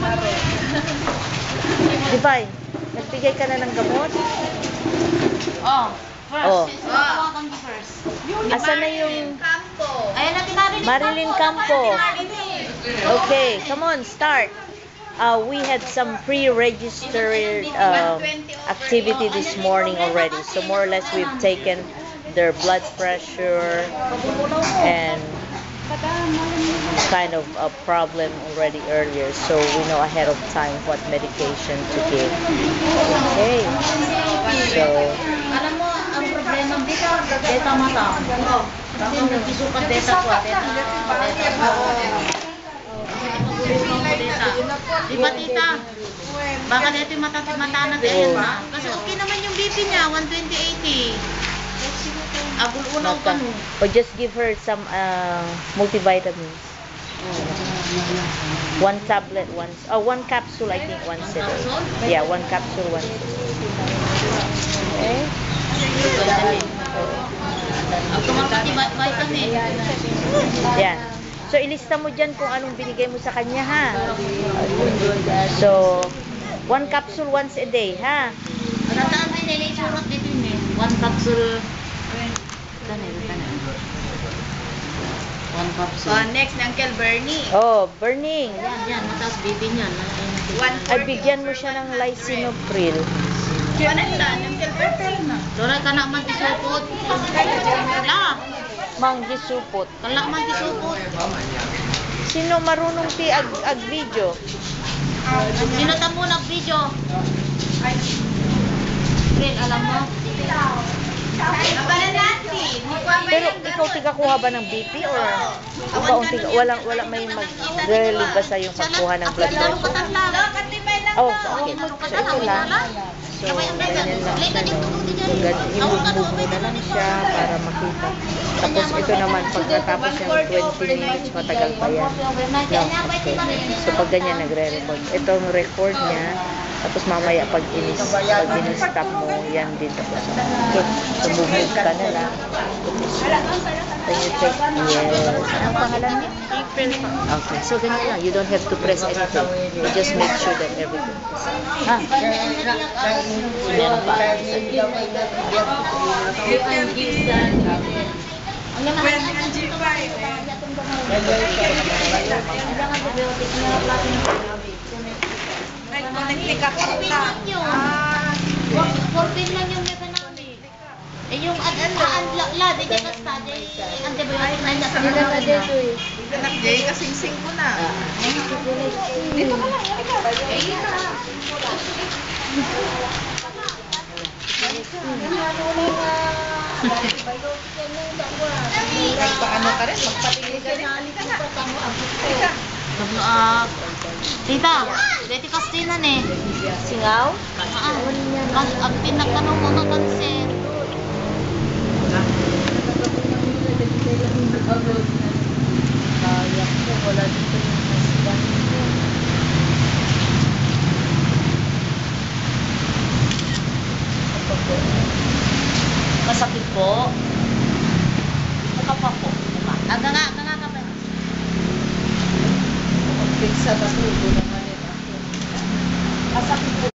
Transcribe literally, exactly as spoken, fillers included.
Di ba? Nagbigay ka na ng gamot? Oh, first. Oh. Sino tawagan mo first? Asan na yung Campo. Ayan na, tinarinig Marilyn Campo? Okay, come on, start. Uh, we had some pre-registered um, activity this morning already. So more or less we've taken their blood pressure and kind of a problem already earlier. So we know ahead of time what medication to give. Okay. So, Alam mo, ang problema dito, data mata. Kasi nagpisukat data ko, data, data ko. Di ba tita? Baka dito yung mata, mata natin ayan na. Kasi okay naman yung B P niya, one twenty eighty. Agul unaw ka no. or just give her some uh, multivitamins. One tablet once. Oh, one capsule I think once a day. Yeah, one capsule once a day. Okay. Ang tumakati vitamin. Yan. So, ilista mo dyan kung anong binigay mo sa kanya, ha? So, one capsule once a day, ha? Nataan din nila yung surat dito yun eh. One capsule. Tanay, tanay. One capsule. Oh, next, Uncle Bernie. Oh, burning. Yan, yan. Mataas B P niyan. One Ay, bigyan mo siya ng lisinopril. Ano lang, Uncle Bernie? Doray ka na man tisupot. Kala. Mang gisupot. Kala man tisupot. Sino marunong ti ag, ag video? Sino tamo nag-video? Rin, alam mo? Abala natin. Pero ikaw tigakuha ba ng B P or ikaw ang tiga, walang wala may mag-relieve ba sa yung pagkuha ng blood Lalo pressure? katanda. Oh, okay. So ito lang. So, ganyan lang siya, no? So, ganyan, imove-move mo na lang siya para makita. Tapos ito naman, pagkatapos yung twenty minutes, matagal pa yan. No, okay. So, pag ganyan, nagre-record. Ito ang record niya. Tapos mamaya, pag inis, pag in-stop mo, yan din. Tapos, okay. So, move-move ka na lang. Can you check? Yes. Anong pangalan niya? April pa. Okay. So, ganyan lang. You don't have to press anything. You just make sure that everything is. Ha? Meron pa. fourteen lang yung meron namin. Eh yung la, di ka study, antibiotic na niya sa mga na. Anak Jay, kasing-sing ko na. Dito ka lang, yan ka. Paano ka rin? Magpatingin ka rin. Halika na. Halika. Ah, tita, dito kastinan eh. Singaw? Ah, ang ang pinagtanong mga kanser. Kaya ko, wala dito yung husband ko. Masakit po. Mukha pa po. Mukha. Ah, nga nga, nga nga pa. Pizza ba ito? Masakit po.